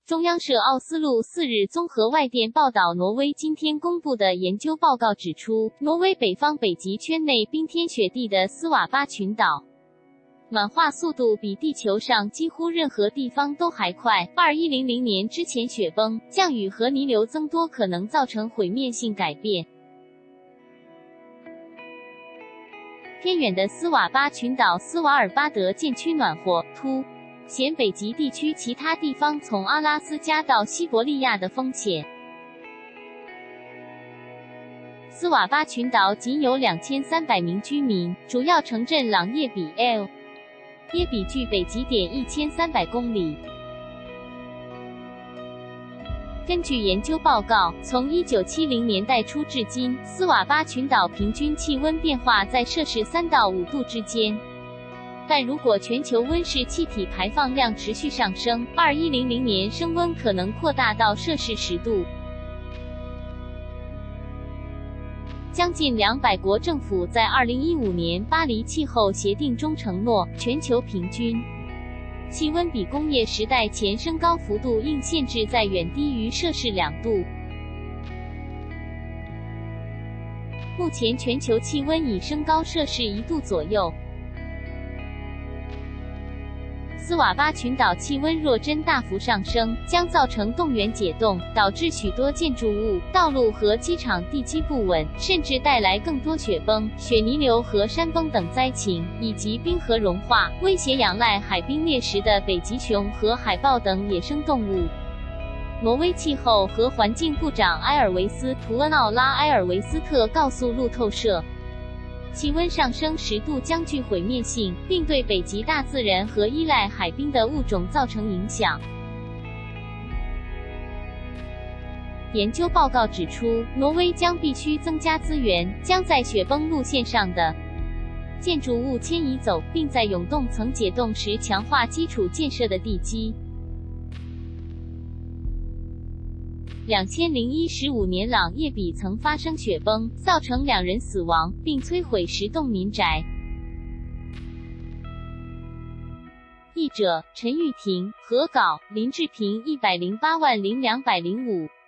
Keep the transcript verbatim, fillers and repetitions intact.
中央社奥斯陆四日综合外电报道，挪威今天公布的研究报告指出，挪威北方北极圈内冰天雪地的斯瓦巴群岛，暖化速度比地球上几乎任何地方都还快。二一零零年之前，雪崩、降雨和泥流增多可能造成毁灭性改变。偏远的斯瓦巴群岛斯瓦尔巴德渐趋暖和，凸显北极地区其他地方从阿拉斯加到西伯利亚的风险。斯瓦巴群岛仅有两千三百名居民，主要城镇朗耶比 L。耶比距北极点一千三百公里。根据研究报告，从一九七零年代初至今，斯瓦巴群岛平均气温变化在摄氏三到五度之间。但如果全球温室气体排放量持续上升，二一零零年升温可能扩大到摄氏十度。将近两百国政府在二零一五年巴黎气候协定中承诺，全球平均气温比工业时代前升高幅度应限制在远低于摄氏两度。目前全球气温已升高摄氏一度左右。斯瓦巴群岛气温若真大幅上升，将造成冻原解冻，导致许多建筑物、道路和机场地基不稳，甚至带来更多雪崩、雪泥流和山崩等灾情，以及冰河融化，威胁仰赖海冰猎食的北极熊和海豹等野生动物。挪威气候和环境部长埃尔维斯·图恩奥拉埃尔维斯特告诉路透社，气温上升十度将具毁灭性，并对北极大自然和依赖海冰的物种造成影响。研究报告指出，挪威将必须增加资源，将在雪崩路线上的建筑物迁移走，并在永冻层解冻时强化基础建设的地基。两千零一十五年朗耶比曾发生雪崩，造成两人死亡，并摧毁十栋民宅。译者陈玉婷，核稿林志平，一百零八万零两百零五。